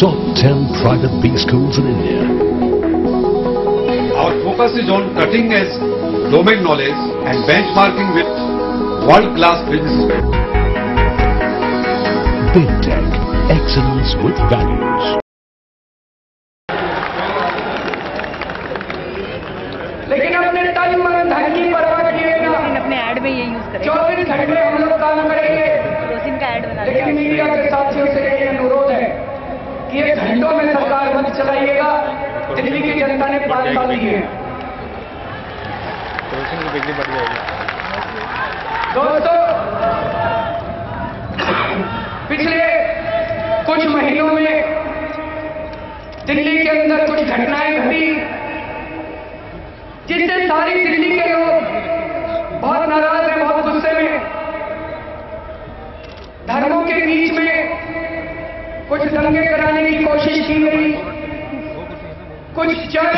top 10 private B schools in India. Our focus is on cutting edge domain knowledge and benchmarking with world-class businesses. Big Tech, excellence with values. लेकिन अपने तन मन धन की परवाह किए बिना अपने ऐड में ये यूज करें। 24 घंटे हम लोग काम करेंगे। रोसिन का ऐड बना। लेकिन मीडिया के साथियों से ये अनुरोध है कि ये घंटों में सरकार मत चलाइएगा। दिल्ली की जनता ने 5 साल दिए हैं। रोसिन की बिजली बढ़ जाएगी। दोस्तों, पिछले कुछ महीनों में दिल्ली के अंदर कुछ घटनाएं घटी जिससे सारी दिल्ली के लोग बहुत नाराज हैं, बहुत गुस्से में। धर्मों के बीच में कुछ दंगे कराने की कोशिश की गई। कुछ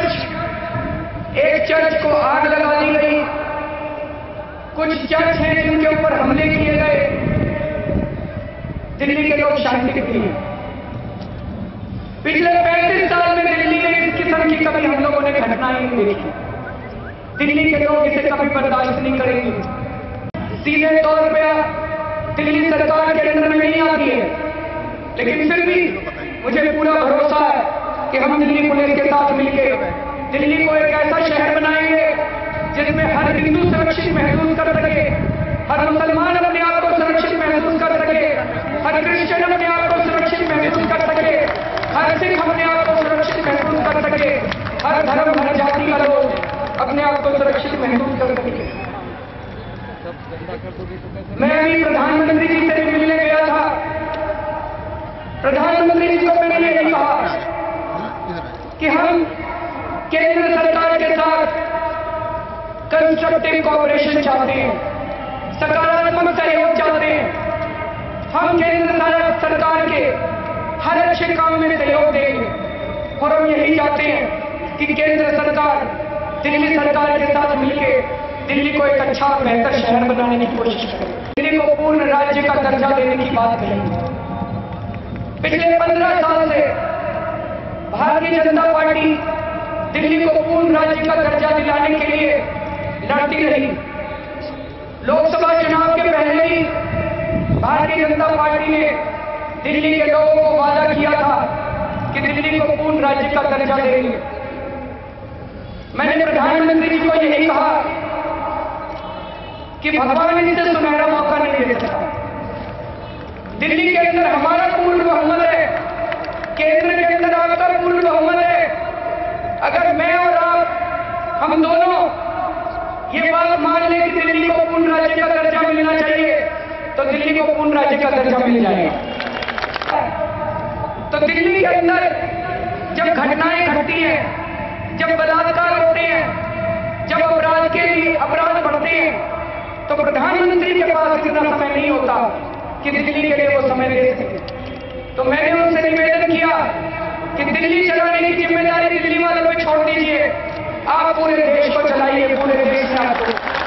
एक चर्च को आग लगा दी गई। कुछ चर्च हैं जिनके ऊपर हमले किए गए। दिल्ली के लोग शांति प्रिय हैं। पिछले 35 साल में दिल्ली में इस किस्म की कभी हम लोगों ने घटनाएं नहीं देखी। दिल्ली के लोग इसे कभी बर्दाश्त नहीं करेंगे। सीधे तौर पर दिल्ली सरकार के अंदर में नहीं आती है, लेकिन फिर भी मुझे पूरा भरोसा है कि हम दिल्ली पुलिस के साथ मिलकर दिल्ली को एक ऐसा शहर बनाएंगे जिसमें हर हिंदू सुरक्षित महसूस कर सके, हर मुसलमान अपने आप को सुरक्षित महसूस कर सके, हर क्रिश्चियन अपने आप को सुरक्षित महसूस कर सके, हर सिख अपने आप को सुरक्षित महसूस कर सके, हर धर्म हर जाति का लोग अपने आप को सुरक्षित महसूस कर सके। मैं अभी प्रधानमंत्री जी से मिलने गया था। प्रधानमंत्री जी को मैंने यही कहा कि हम केंद्र सरकार के साथ कंस्ट्रक्टिव कोऑपरेशन चाहते हैं, सकारात्मक सहयोग चाहते हैं। हम केंद्र सरकार के हर अच्छे काम में सहयोग देंगे और हम यही चाहते हैं कि केंद्र सरकार दिल्ली सरकार के साथ मिलकर दिल्ली को एक अच्छा बेहतर शहर बनाने की कोशिश करे। दिल्ली को पूर्ण राज्य का दर्जा देने की बात कही। पिछले 15 साल से भारतीय जनता पार्टी दिल्ली को पूर्ण राज्य का दर्जा दिलाने के लिए लड़ती रही। लोकसभा चुनाव के पहले ही भारतीय जनता पार्टी ने दिल्ली के लोगों को वादा किया था कि दिल्ली को पूर्ण राज्य का दर्जा देंगे। मैंने प्रधानमंत्री जी को यही कहा कि भगवान इसे सुनहरा मौका नहीं दे सकता। दिल्ली के अंदर हमारा पूर्ण बहुमत है, केंद्र के अंदर आपका पूर्ण बहुमत है। अगर मैं और आप हम दोनों ये बात मान लें कि दिल्ली को पूर्ण राज्य का दर्जा मिलना चाहिए तो दिल्ली को पूर्ण राज्य का दर्जा मिल जाएगा। तो दिल्ली के अंदर जब घटनाएं घटती हैं, जब बलात्कार होते हैं, जब अपराध बढ़ते हैं, तो प्रधानमंत्री के पास इतना समय नहीं होता कि दिल्ली के लिए वो समय दे सके। तो मैंने उनसे निवेदन किया कि दिल्ली चलाने की जिम्मेदारी दिल्ली वालों पे छोड़ दीजिए। आप पूरे देश को चलाइए, पूरे देश में आपको